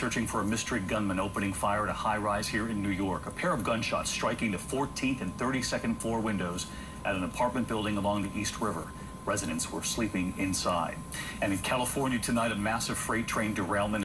searching for a mystery gunman opening fire at a high-rise here in New York. A pair of gunshots striking the 14th and 32nd floor windows at an apartment building along the East River. Residents were sleeping inside. And in California tonight, a massive freight train derailment